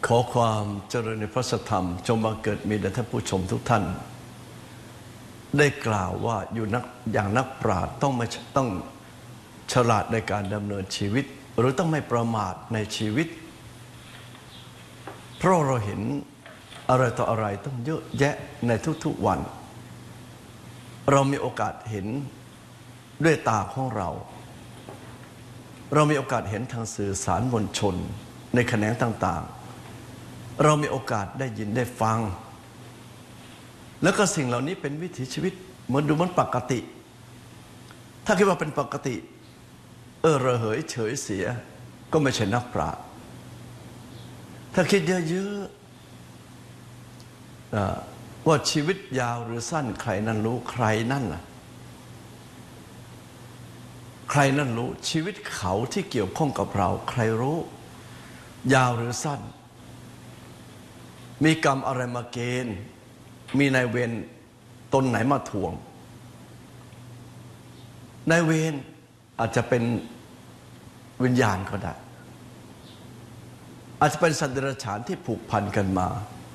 ขอความเจริญในพระสัทธรรมจงบังเกิดมีแด่ท่านผู้ชมทุกท่านได้กล่าวว่าอย่างนักปราชญ์ต้องฉลาดในการดำเนินชีวิตหรือต้องไม่ประมาทในชีวิตเพราะเราเห็นอะไรต่ออะไรต้องเยอะแยะในทุกๆวันเรามีโอกาสเห็นด้วยตาของเรามีโอกาสเห็นทางสื่อสารมวลชนในแขนงต่างๆเรามีโอกาสได้ยินได้ฟังแล้วก็สิ่งเหล่านี้เป็นวิถีชีวิตเหมือนดูมันปกติถ้าคิดว่าเป็นปกติระเหยเฉยเสียก็ไม่ใช่นักปราชญ์ถ้าคิดเยอะๆว่าชีวิตยาวหรือสั้นใครนั่นรู้ใครนั่นล่ะใครนั่นรู้ชีวิตเขาที่เกี่ยวข้องกับเราใครรู้ยาวหรือสั้นมีกรรมอะไรมาเกณฑ์มีนายเวรตนไหนมาทวงนายเวรอาจจะเป็นวิญญาณก็ได้อาจจะเป็นสัตว์เดรัจฉานที่ผูกพันกันมา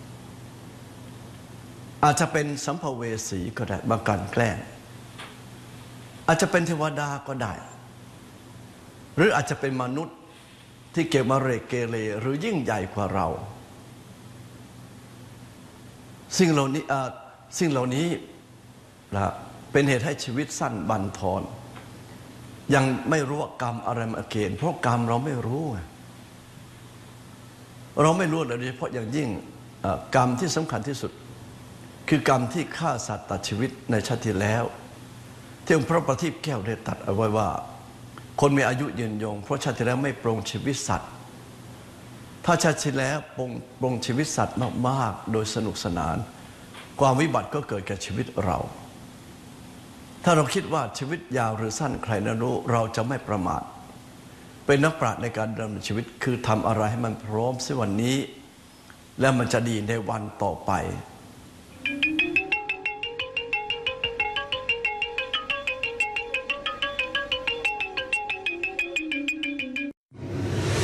อาจจะเป็นสัมภเวสีก็ได้บางการแกล้งอาจจะเป็นเทวดาก็ได้หรืออาจจะเป็นมนุษย์ที่เกเรหรือยิ่งใหญ่กว่าเราสิ่งเหล่านี้นะเป็นเหตุให้ชีวิตสั้นบั่นทอนยังไม่รู้ว่ากรรมอะไรมาเกณฑ์เพราะกรรมเราไม่รู้โดยเฉพาะอย่างยิ่งกรรมที่สำคัญที่สุดคือกรรมที่ฆ่าสัตว์ตัดชีวิตในชาติที่แล้วที่องค์พระประทีปแก้วได้ตรัสเอาไว้ว่าคนมีอายุยืนยงเพราะชาติที่แล้วไม่ปรงชีวิตสัตว์ถ้าชาติที่แล้วปรงชีวิตสัตว์มากๆโดยสนุกสนานความวิบัติก็เกิดแก่ชีวิตเราถ้าเราคิดว่าชีวิตยาวหรือสั้นใครนั้นรู้เราจะไม่ประมาทเป็นนักปราชญ์ในการดำเนินชีวิตคือทำอะไรให้มันพร้อมสิวันนี้แล้วมันจะดีในวันต่อไป